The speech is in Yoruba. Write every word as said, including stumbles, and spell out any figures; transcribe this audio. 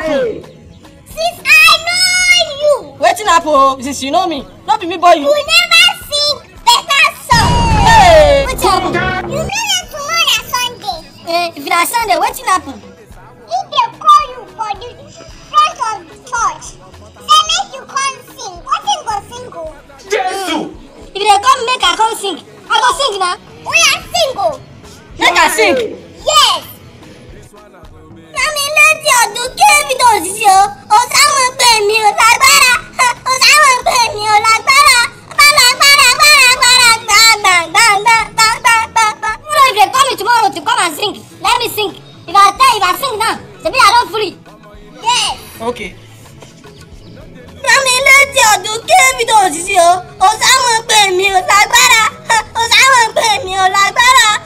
happen? Since I know you. Wetin happen? Since you know me, not be me boy you. You never sing better song. Hey. Wetin happen? You know that tomorrow na Sunday. Eh, if na Sunday, wetin happen? If they call you for the front of the church, say make you come sing. Wetin go sing o? Jesus. If they come make I come sing, I go sing na. Oya sing o. Make I sing. Yes. Mami létí ọdún kébì tó ṣiṣẹ́ o, o sáwọn pè mí o lágbára, o sáwọn pè mí o lágbára, gbára gbára gbára gbára gbára gbára gbára. You know if they call me tomorrow to come and sing, let me sing. If I tell if I sing now, maybe I don't free. Yes. Okay. Mami létí ọdún kébì tó ṣiṣẹ́ o, o sáwọn pè mí o lágbára, o sáwọn pè mí o lágbára.